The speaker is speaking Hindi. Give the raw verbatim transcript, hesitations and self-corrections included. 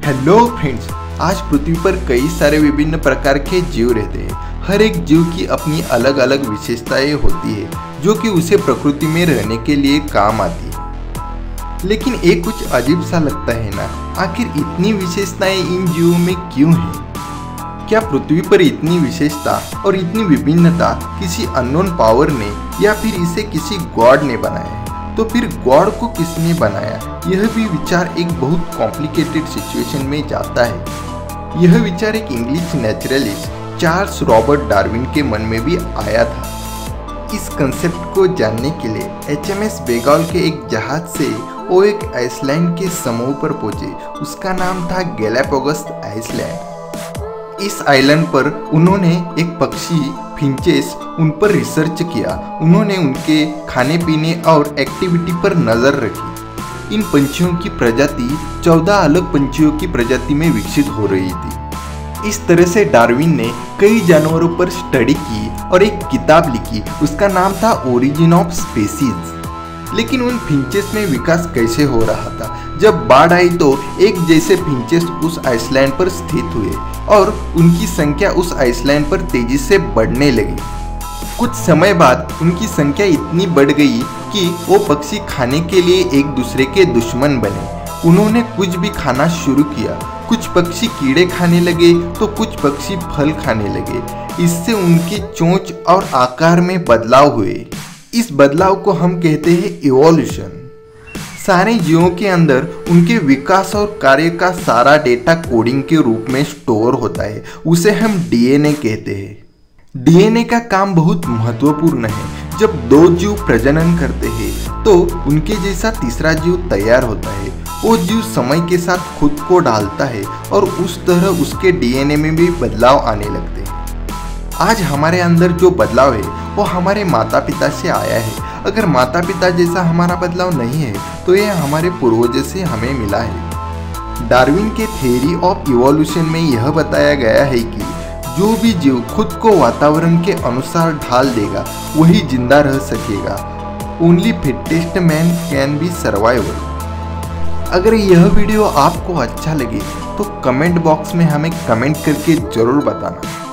हेलो फ्रेंड्स, आज पृथ्वी पर कई सारे विभिन्न प्रकार के जीव रहते हैं। हर एक जीव की अपनी अलग अलग विशेषताएं होती है जो कि उसे प्रकृति में रहने के लिए काम आती है। लेकिन एक कुछ अजीब सा लगता है ना, आखिर इतनी विशेषताएं इन जीवों में क्यों हैं? क्या पृथ्वी पर इतनी विशेषता और इतनी विभिन्नता किसी अननोन पावर ने या फिर इसे किसी गॉड ने बनाया है? तो फिर गॉड को किसने बनाया? यह भी विचार एक बहुत कॉम्प्लिकेटेड सिचुएशन में जाता है। यह विचार एक English naturalist Charles Robert Darwin के मन में भी आया था। इस कंसेप्ट को जानने के लिए एच एम एस बेंगाल के एक जहाज से वो एक आइसलैंड के समूह पर पहुंचे। उसका नाम था गैलापागोस आइसलैंड। इस आइलैंड पर उन्होंने एक पक्षी फिंचेस उन पर रिसर्च किया। उन्होंने उनके खाने पीने और एक्टिविटी पर नजर रखी। इन पंछियों की प्रजाति चौदह अलग पंछियों की प्रजाति में विकसित हो रही थी। इस तरह से डार्विन ने कई जानवरों पर स्टडी की और एक किताब लिखी। उसका नाम था ओरिजिन ऑफ स्पीसीज। लेकिन उन फिंचेस में विकास कैसे हो रहा था? जब बाढ़ आई तो एक जैसे फिंचेस उस आइसलैंड पर स्थित हुए और उनकी संख्या उस आइसलैंड पर तेजी से बढ़ने लगी। कुछ समय बाद उनकी संख्या इतनी बढ़ गई कि वो पक्षी खाने के लिए एक दूसरे के दुश्मन बने। उन्होंने कुछ भी खाना शुरू किया। कुछ पक्षी कीड़े खाने लगे तो कुछ पक्षी फल खाने लगे। इससे उनकी चोंच और आकार में बदलाव हुए। इस बदलाव को हम कहते हैं इवोल्यूशन। सारे जीवों के अंदर उनके विकास और कार्य का सारा डेटा कोडिंग के रूप में स्टोर होता है। उसे हम डी एन ए कहते हैं। डी एन ए का काम बहुत महत्वपूर्ण है। जब दो जीव प्रजनन करते हैं तो उनके जैसा तीसरा जीव तैयार होता है। वो जीव समय के साथ खुद को ढालता है और उस तरह उसके डी एन ए में भी बदलाव आने लगते हैं। आज हमारे अंदर जो बदलाव है वो हमारे माता पिता से आया है। अगर माता पिता जैसा हमारा बदलाव नहीं है तो यह हमारे पूर्वजों से हमें मिला है। डार्विन के थ्योरी ऑफ इवोल्यूशन में यह बताया गया है कि जो भी जीव खुद को वातावरण के अनुसार ढाल देगा वही जिंदा रह सकेगा। Only fittest man can be survival. अगर यह वीडियो आपको अच्छा लगे तो कमेंट बॉक्स में हमें कमेंट करके जरूर बताना।